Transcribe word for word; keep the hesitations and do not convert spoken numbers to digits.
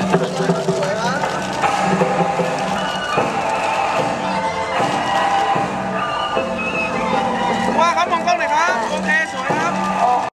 ว่าครับมองกล้องหน่อยครับโอเคสวย